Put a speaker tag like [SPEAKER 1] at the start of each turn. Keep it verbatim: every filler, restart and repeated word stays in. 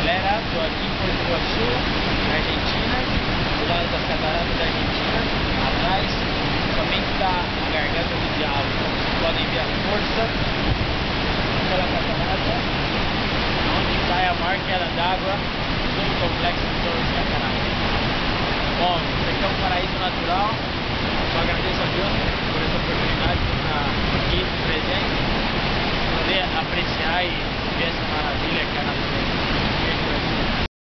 [SPEAKER 1] galera, estou aqui em Porto Iguaçu, na Argentina, do lado das cataratas da Argentina. Atrás somente está a Garganta do Diabo, então vocês podem ver a força daquela catarata, onde cai a maior queda d'água do complexo de Torres Cataratas. Bom, isso aqui é um paraíso natural, só agradeço a Deus